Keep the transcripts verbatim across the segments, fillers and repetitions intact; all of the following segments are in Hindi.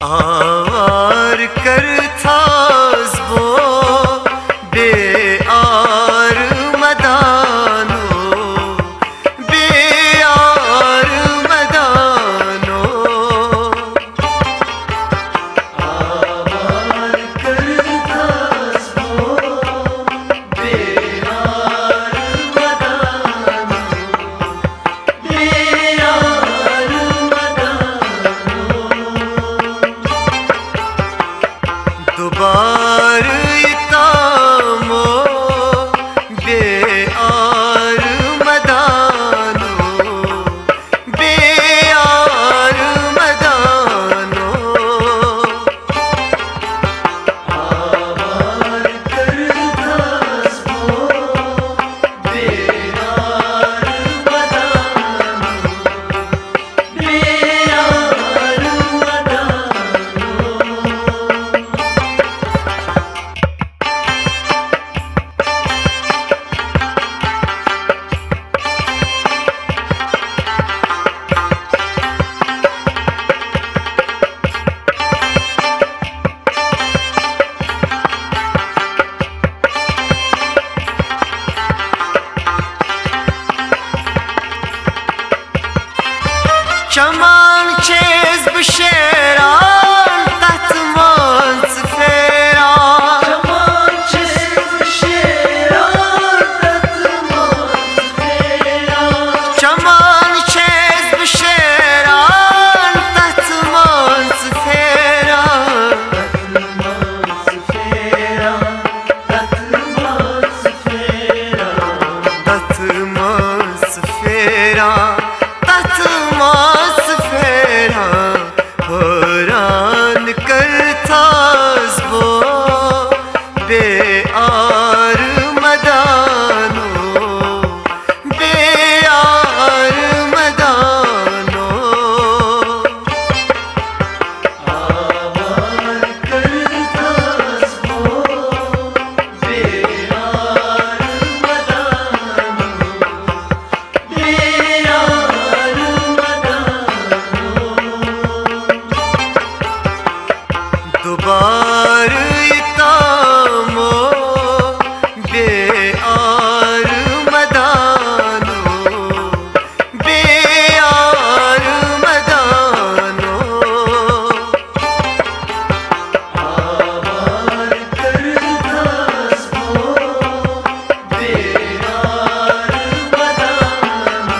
आवार कर थास वो बेआर मदानो, बेआर मदानो। आवार कर थास वो बेआर मदानो, बेआर मदानो। दुबार इतामो बेआर मदानो, बेआर मदानो। आवार कर थास वो बेआर मदानो, बेआर मदानो। Çaman çez bişeran tatman zferan, çaman çez bişeran tatman zferan, çaman çez bişeran tatman zferan, tatman zferan, tatman zferan, tatman zferan, tatman zferan। हैरान कर थास वो बेआर मदानो, बेआर मदानो। आवार कर थास वो बेआर मदानो, बेआर मदानो। दुबार इतामो बेआर मदानो, बेआर मदानो। आवार कर थास वो बेआर मदानो,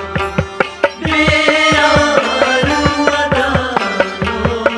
बेआर मदानो।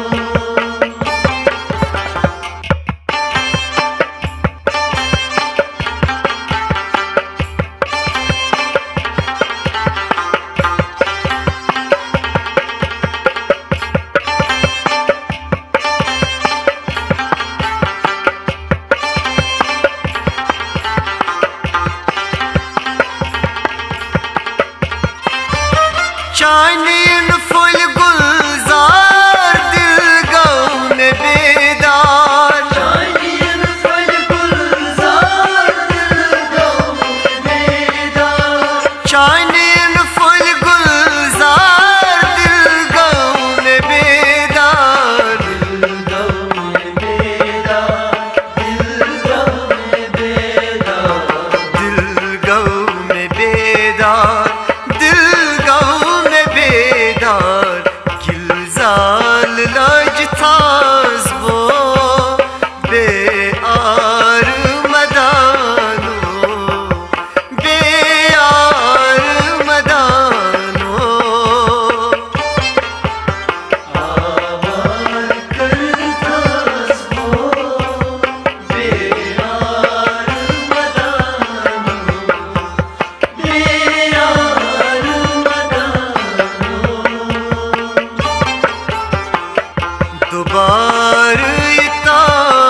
चांदीन फुल गुलजार दिल गौन बेदार, चांदीन फुल गुलजार दिल गौन बेदार, चांदीन फुल गुलजार दिल गौन बेदार, दिल गौन बेदार, दिल गौन बेदार, दिल गौन बेदार, दिल गौन बेदार। गिलजाल लज थास वो बेआर मदानो, बेआर मदानो। आवार कर थास वो बेआर मदानो, बेआर मदानो। दुबार इता